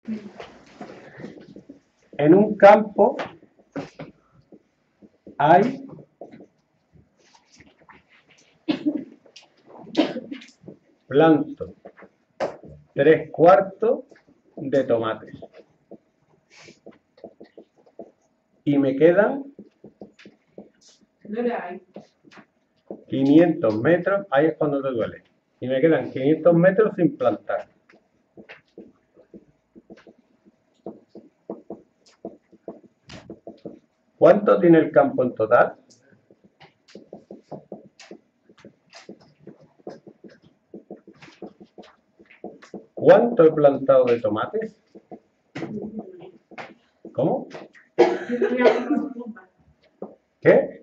En un campo hay planto 3/4 de tomates y me quedan 500 metros, ahí es cuando te duele, y me quedan 500 metros sin plantar. ¿Cuánto tiene el campo en total? ¿Cuánto he plantado de tomates? ¿Cómo? ¿Qué?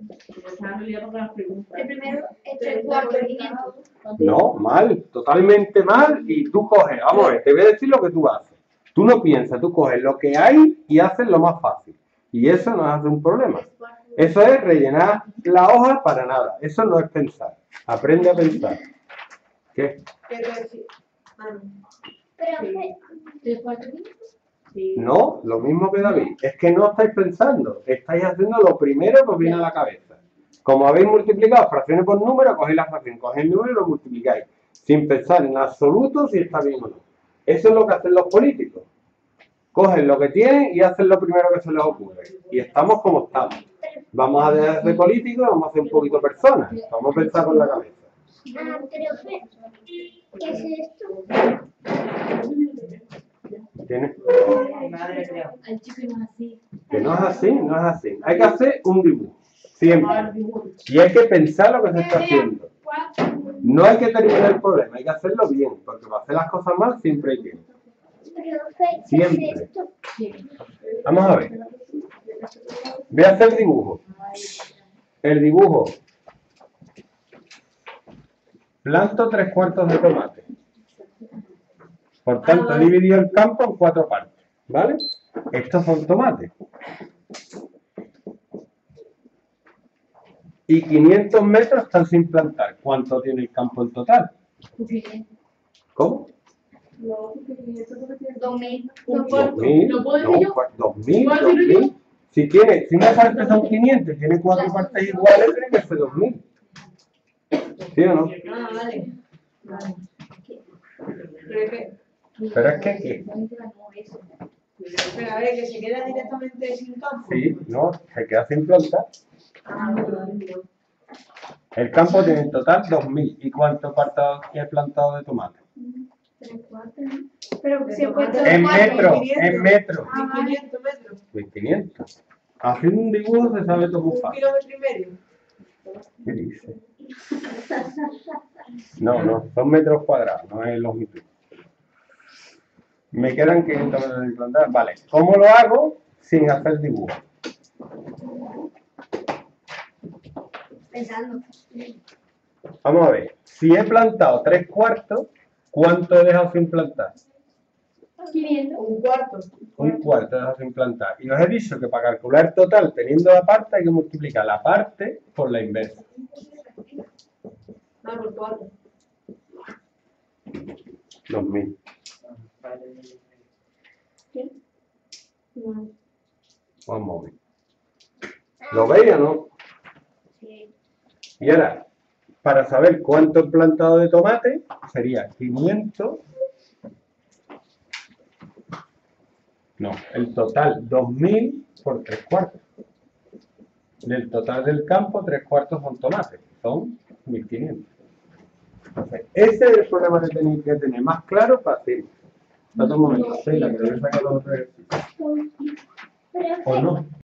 El primero es 3/4, 500. No, mal, totalmente mal. Y tú coges, vamos a ver, te voy a decir lo que tú haces. Tú no piensas, tú coges lo que hay y haces lo más fácil. Y eso no hace un problema. Eso es rellenar la hoja para nada. Eso no es pensar. Aprende a pensar. ¿Qué? No, lo mismo que David. Es que no estáis pensando. Estáis haciendo lo primero que os viene a la cabeza. Como habéis multiplicado fracciones por número, cogéis la fracción, cogéis el número y lo multiplicáis. Sin pensar en absoluto si está bien o no. Eso es lo que hacen los políticos. Cogen lo que tienen y hacen lo primero que se les ocurre. Y estamos como estamos. Vamos a dejar de políticos, vamos a hacer un poquito personas. Vamos a pensar con la cabeza. ¿Qué es esto? ¿Tienes? Que no es así, no es así. Hay que hacer un dibujo. Siempre. Y hay que pensar lo que se está haciendo. No hay que terminar el problema, hay que hacerlo bien. Porque para hacer las cosas mal siempre hay tiempo. Siempre. Vamos a ver. Voy a hacer dibujo. El dibujo. Planto 3/4 de tomate. Por tanto, he dividido el campo en 4 partes. ¿Vale? Estos son tomates. Y 500 metros están sin plantar. ¿Cuánto tiene el campo en total? ¿Cómo? 2000. 2000. No, 2000. Si una parte son 500 y tiene 4 partes iguales, tiene que ser 2000. ¿Sí o no? Pero es que ¿qué? Pero a ver, que se queda directamente sin campo. Sí, no, se queda sin plantar. El campo tiene en total 2000. ¿Y cuánto he plantado de tomate? 3/4. Pero si he puesto En 4. metros, en metros. 1500 metros. 1500. Haciendo un dibujo se sabe todo muy ¿1,5 fácil. kilómetros? ¿Qué dice? No, son metros cuadrados, no es longitud. Me quedan 500 metros de plantar. Vale, ¿cómo lo hago sin hacer dibujo? Pensando. Vamos a ver, si he plantado 3/4, ¿cuánto he dejado sin plantar? 500. 1/4. 1/4 he dejado sin plantar. Y os he dicho que para calcular el total teniendo la parte hay que multiplicar la parte por la inversa. No, por 4. 2000. ¿Qué? No. Vamos a ver. ¿Lo veis o no? Sí. Y ahora, para saber cuánto he plantado de tomate, sería 500. No, el total 2000 por 3/4. Del total del campo, 3/4 son tomates. Son 1500. Entonces, ese es el problema que tenéis que tener más claro para hacer. Hasta un momento, Sheila, que debes sacar los otros ejercicios. ¿O no?